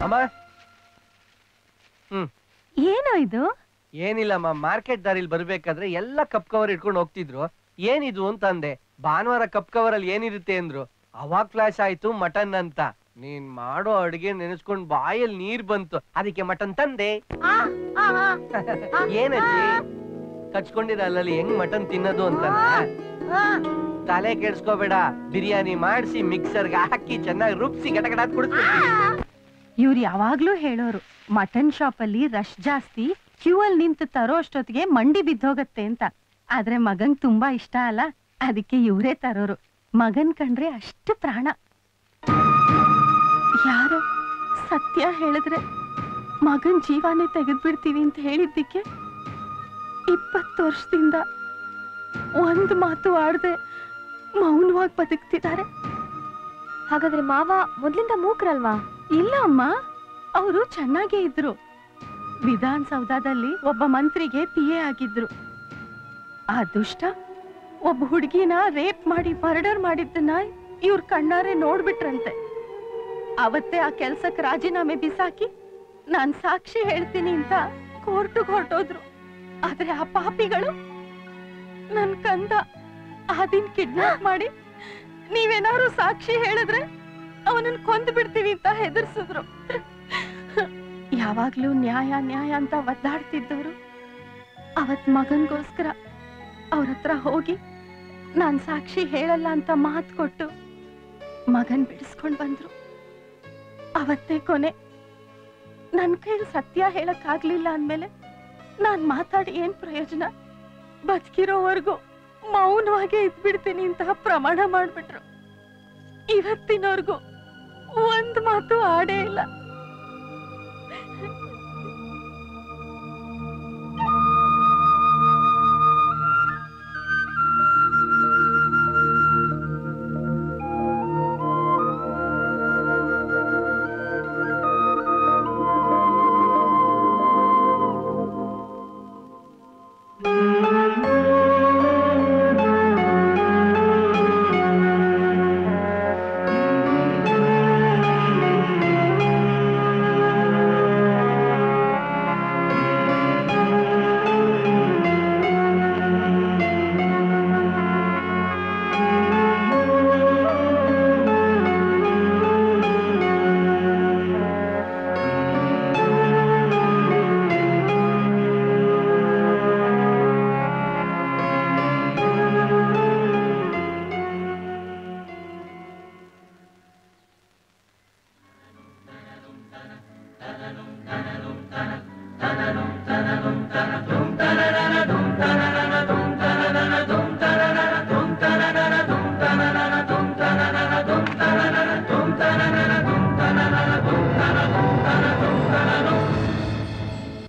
ಅಮ್ಮ ಏನೋ ಇದು? ಏನಿಲ್ಲಮ್ಮ, ಮಾರ್ಕೆಟ್ ದಾರಿಲಿ ಬರ್ಬೇಕಾದ್ರೆ ಎಲ್ಲ ಕಪ್ ಕವರ್ ಇಟ್ಕೊಂಡು ಹೋಗ್ತಿದ್ರು. ಏನಿದು ಅಂತ ಅಂದೆ. ಭಾನುವಾರ ಕಪ್ ಕವರ್ ಅಲ್ಲಿ ಏನಿರುತ್ತೆ ಅಂದ್ರು. ಅವಾಗ ಫ್ಲಾಶ್ ಆಯ್ತು ಮಟನ್ ಅಂತ. ನೀನ್ ಮಾಡೋ ಅಡ್ಗೆ ನೆನೆಸ್ಕೊಂಡ್ ಬಾಯಲ್ಲಿ ನೀರ್ ಬಂತು, ಅದಕ್ಕೆ ಮಟನ್ ತಂದೆ. ಏನಜ್ಜಿ ಕಚ್ಕೊಂಡಿರ ಅಲ್ಲಲ್ಲಿ ಹೆಂಗ್ ಮಟನ್ ತಿನ್ನೋದು ಅಂತ ತಲೆ ಕೆಡ್ಸ್ಕೋಬೇಡ. ಬಿರಿಯಾನಿ ಮಾಡಿಸಿ ಮಿಕ್ಸರ್ಗೆ ಹಾಕಿ ಚೆನ್ನಾಗಿ ರುಬ್ಸಿ ಗಟಗಡ ಕುಡಿಸ್ಬಿಡ್ತೀನಿ. ಇವ್ರು ಯಾವಾಗ್ಲೂ ಹೇಳೋರು ಮಟನ್ ಶಾಪ್ ಅಲ್ಲಿ ರಶ್ ಜಾಸ್ತಿ, ಕ್ಯೂ ಅಲ್ಲಿ ನಿಂತು ತರೋ ಅಷ್ಟೊತ್ತಿಗೆ ಮಂಡಿ ಬಿದ್ದೋಗತ್ತೆ ಅಂತ. ಆದ್ರೆ ಮಗಂಗ್ ತುಂಬಾ ಇಷ್ಟ ಅಲ್ಲ, ಅದಕ್ಕೆ ಇವರೇ ತರೋರು. ಮಗನ್ ಕಂಡ್ರೆ ಅಷ್ಟು ಪ್ರಾಣ. ಯಾರೋ ಸತ್ಯ ಹೇಳಿದ್ರೆ ಮಗನ್ ಜೀವಾನೇ ತೆಗೆದ್ಬಿಡ್ತೀವಿ ಅಂತ ಹೇಳಿದ್ದಕ್ಕೆ 20 ವರ್ಷದಿಂದ ಒಂದು ಮಾತು ಆಡದೆ ಮೌನವಾಗಿ ಬದುಕ್ತಿದ್ದಾರೆ. ಹಾಗಾದ್ರೆ ಮಾವ ಮೊದ್ಲಿಂದ ಮೂಕ್ರಲ್ವಾ? ಇಲ್ಲ ಅಮ್ಮ, ಅವರು ಚೆನ್ನಾಗೇ ಇದ್ರು. ವಿಧಾನಸೌಧದಲ್ಲಿ ಒಬ್ಬ ಮಂತ್ರಿಗೆ PA ಆಗಿದ್ರು. ಆ ದುಷ್ಟ ಒಬ್ಬ ಹುಡುಗಿನ ರೇಪ್ ಮಾಡಿ ಮರ್ಡರ್ ಮಾಡಿದ್ದನ್ನ ಇವ್ರ ಕಣ್ಣಾರೆ ನೋಡ್ಬಿಟ್ರಂತೆ. ಅವತ್ತೇ ಆ ಕೆಲ್ಸಕ್ಕೆ ರಾಜೀನಾಮೆ ಬಿಸಾಕಿ ನಾನ್ ಸಾಕ್ಷಿ ಹೇಳ್ತೀನಿ ಅಂತ ಕೋರ್ಟ್ಗೆ ಹೊರಟೋದ್ರು. ಆದ್ರೆ ಆ ಪಾಪಿಗಳು ನನ್ ಕಂದ ಆದಿನ್ ಕಿಡ್ನಾಪ್ ಮಾಡಿ ನೀವೇನಾದ್ರು ಸಾಕ್ಷಿ ಹೇಳಿದ್ರೆ ಅವನನ್ನ ಕೊಂದು ಬಿಡ್ತೀವಿ ಅಂತ ಹೆದರ್ಸಿದ್ರು. ಯಾವಾಗ್ಲೂ ನ್ಯಾಯ ನ್ಯಾಯ ಅಂತ ಒದ್ದಾಡ್ತಿದ್ದವರು ಅವತ್ ಮಗನ್ಗೋಸ್ಕರ ಅವ್ರ ಹತ್ರ ಹೋಗಿ ನಾನ್ ಸಾಕ್ಷಿ ಹೇಳಲ್ಲ ಅಂತ ಮಾತು ಕೊಟ್ಟು ಮಗನ್ ಬಿಡಿಸ್ಕೊಂಡ್ ಬಂದ್ರು. ಅವತ್ತೇ ಕೊನೆ. ನನ್ ಕೈಲಿ ಸತ್ಯ ಹೇಳಕ್ ಆಗ್ಲಿಲ್ಲ ಅಂದ್ಮೇಲೆ ನಾನ್ ಮಾತಾಡಿ ಏನ್ ಪ್ರಯೋಜನ? ಬದುಕಿರೋವರೆಗೂ ಮೌನವಾಗೇ ಇದ್ಬಿಡ್ತೀನಿ ಅಂತ ಪ್ರಮಾಣ ಮಾಡ್ಬಿಟ್ರು. ಇವತ್ತಿನವರೆಗೂ ಒಂದ್ ಮಾತು ಆಡೇ ಇಲ್ಲ.